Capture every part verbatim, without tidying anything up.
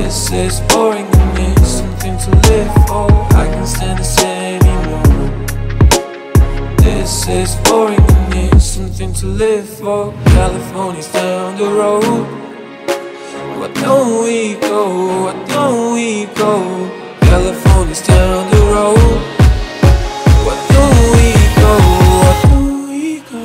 This is boring and need something to live for. I can't stand this anymore. This is boring and need something to live for. California's down the road. Why don't we go? Why don't we go? California's down the road. Why don't we go? Why don't we go?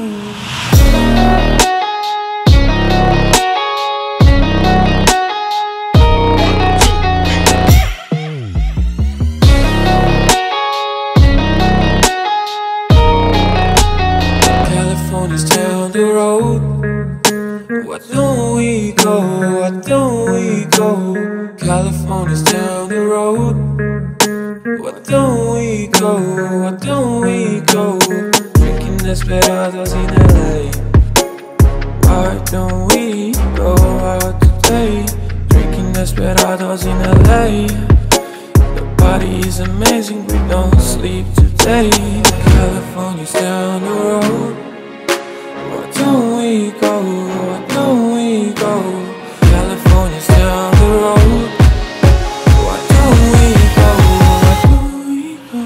California's down the road. Why don't we go? Why don't we go? California's down the road. Why don't we go? Why don't we go? Drinking desperados in L A. Why don't we go out today? Drinking desperados in L A. The body is amazing, we don't sleep today. California's down the road. Why don't we go? Why don't we go? California's down the road. Why don't we go? Why don't we go?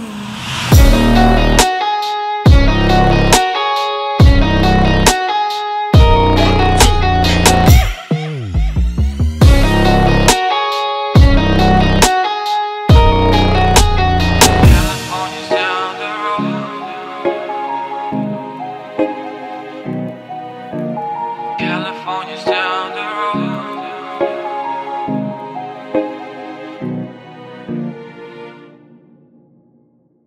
California's down the road. California's